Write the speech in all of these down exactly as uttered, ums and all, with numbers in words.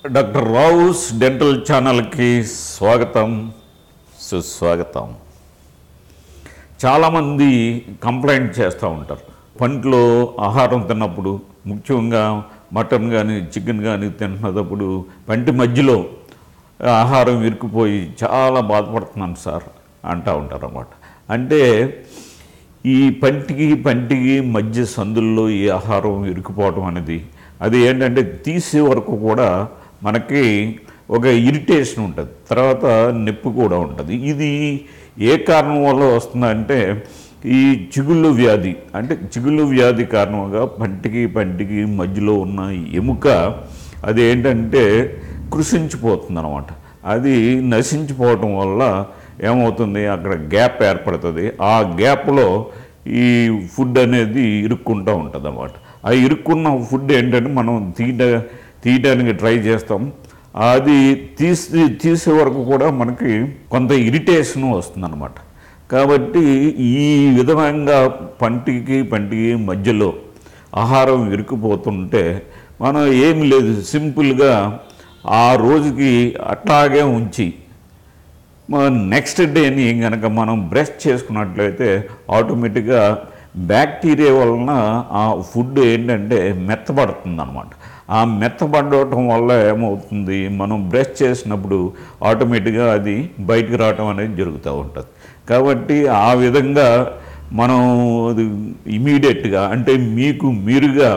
Doctor Rao's dental ఛానల్కి స్వాగతం సుస్వాగతం. చాలామంది కంప్లైంట్ చేస్తూ ఉంటారు. పంటలో ఆహారం తిన్నప్పుడు, ముఖ్యంగా మటన్ కానీ చికెన్ కానీ తింటున్నప్పుడు పంటి మధ్యలో ఆహారం ఇరుక్కుపోయి చాలా బాధపడుతున్నాను సార్ అంటూ ఉంటారు అన్నమాట. అంటే ఈ పంటికి పంటికి మధ్య సందుల్లో ఈ ఆహారం ఇరుక్కుపోవడం అనేది అది ఏంటంటే తీసే వరకు కూడా మనకి ఒక ఇరిటేషన్ ఉంటుంది, తర్వాత నొప్పి కూడా ఉంటుంది. ఇది ఏ కారణం వల్ల వస్తుందంటే ఈ చిగుళ్ళు వ్యాధి, అంటే చిగుళ్ళు వ్యాధి కారణంగా పంటికి పంటికి మధ్యలో ఉన్న ఎముక అది ఏంటంటే కృషించిపోతుంది అన్నమాట. అది నశించిపోవటం వల్ల ఏమవుతుంది, అక్కడ గ్యాప్ ఏర్పడుతుంది. ఆ గ్యాప్లో ఈ ఫుడ్ అనేది ఇరుక్కుంటూ ఉంటుంది అన్నమాట. ఆ ఇరుక్కున్న ఫుడ్ ఏంటంటే మనం తీట తీయడానికి ట్రై చేస్తాం. అది తీసి తీసే వరకు కూడా మనకి కొంత ఇరిటేషన్ వస్తుందన్నమాట. కాబట్టి ఈ విధంగా పంటికి పంటికి మధ్యలో ఆహారం ఇరుక్కుపోతుంటే మనం ఏమి లేదు, సింపుల్గా ఆ రోజుకి అట్లాగే ఉంచి నెక్స్ట్ డేని కనుక మనం బ్రష్ చేసుకున్నట్లయితే ఆటోమేటిక్గా బ్యాక్టీరియా వలన ఆ ఫుడ్ ఏంటంటే మెత్తబడుతుంది అన్నమాట. ఆ మెత్తబడటం వల్ల ఏమవుతుంది, మనం బ్రష్ చేసినప్పుడు ఆటోమేటిక్గా అది బయటకు రావటం అనేది జరుగుతూ ఉంటుంది. కాబట్టి ఆ విధంగా మనం అది ఇమీడియట్గా అంటే మీకు మీరుగా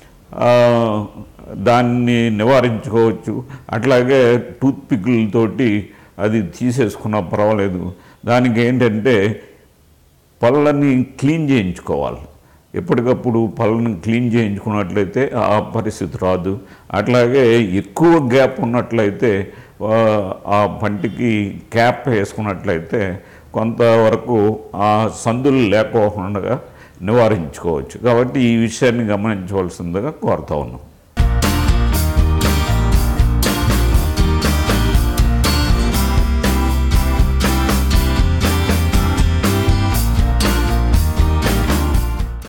దాన్ని నివారించుకోవచ్చు. అట్లాగే టూత్ పిక్లతోటి అది తీసేసుకున్నా పర్వాలేదు. దానికి ఏంటంటే పళ్ళని క్లీన్ చేయించుకోవాలి. ఎప్పటికప్పుడు పళ్ళని క్లీన్ చేయించుకున్నట్లయితే ఆ పరిస్థితి రాదు. అట్లాగే ఎక్కువ గ్యాప్ ఉన్నట్లయితే ఆ పంటికి క్యాప్ వేసుకున్నట్లయితే కొంతవరకు ఆ సందులు లేకోకుండా నివారించుకోవచ్చు. కాబట్టి ఈ విషయాన్ని గమనించవలసిందిగా కోరుతా ఉన్నాం.